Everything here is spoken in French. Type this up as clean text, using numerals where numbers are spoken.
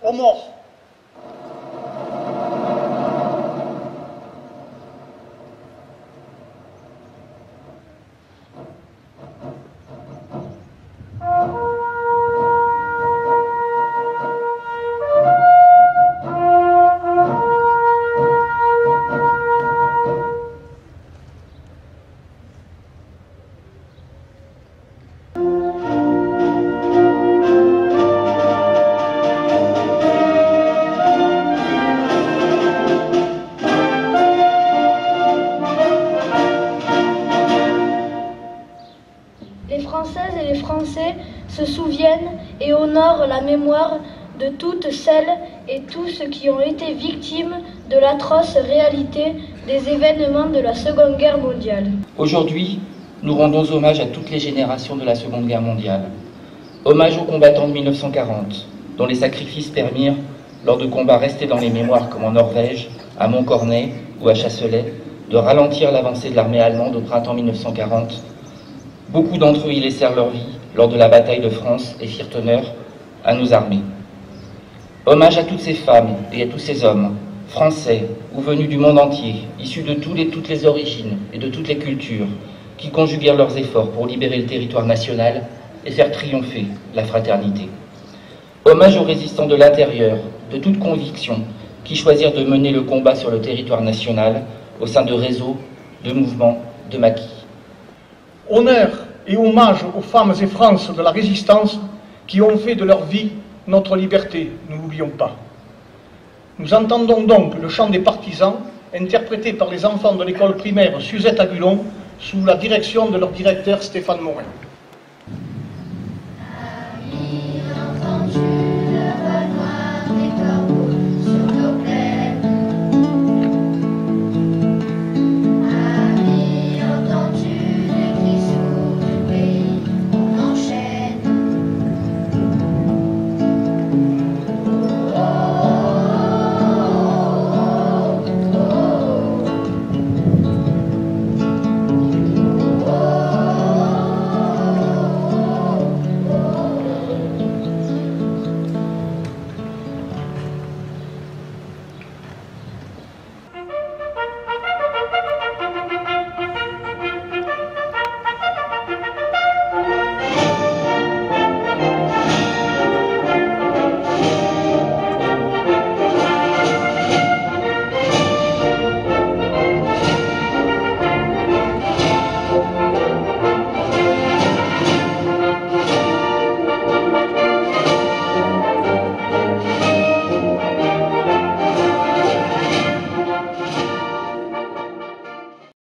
aux morts. Les Françaises et les Français se souviennent et honorent la mémoire de toutes celles et tous ceux qui ont été victimes de l'atroce réalité des événements de la Seconde Guerre mondiale. Aujourd'hui, nous rendons hommage à toutes les générations de la Seconde Guerre mondiale. Hommage aux combattants de 1940, dont les sacrifices permirent, lors de combats restés dans les mémoires comme en Norvège, à Montcornet ou à Chasselet, de ralentir l'avancée de l'armée allemande au printemps 1940. Beaucoup d'entre eux y laissèrent leur vie lors de la bataille de France et firent honneur à nos armées. Hommage à toutes ces femmes et à tous ces hommes, français ou venus du monde entier, issus de toutes les origines et de toutes les cultures, qui conjuguèrent leurs efforts pour libérer le territoire national et faire triompher la fraternité. Hommage aux résistants de l'intérieur, de toute conviction, qui choisirent de mener le combat sur le territoire national au sein de réseaux, de mouvements, de maquis. Honneur et hommage aux femmes et France de la résistance qui ont fait de leur vie notre liberté, ne l'oublions pas. Nous entendons donc le chant des partisans, interprété par les enfants de l'école primaire Suzette Agulon, sous la direction de leur directeur Stéphane Morin.